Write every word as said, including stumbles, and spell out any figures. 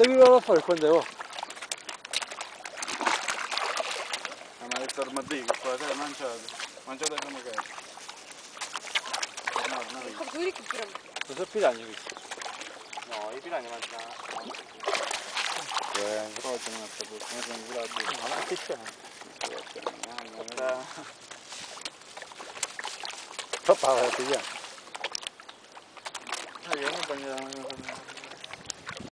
Devi andare a fare quando devo. Ah, ma questo armadillo qua, sai, mangiate. Mangiate come che è. No, no, no. Lo so piragni questo? No, i piranha mangiano. Eh, incrocio non è saputo, non sono ancora due. No, ma che c'è? Papà, Papà, ti piace? ah, io non voglio...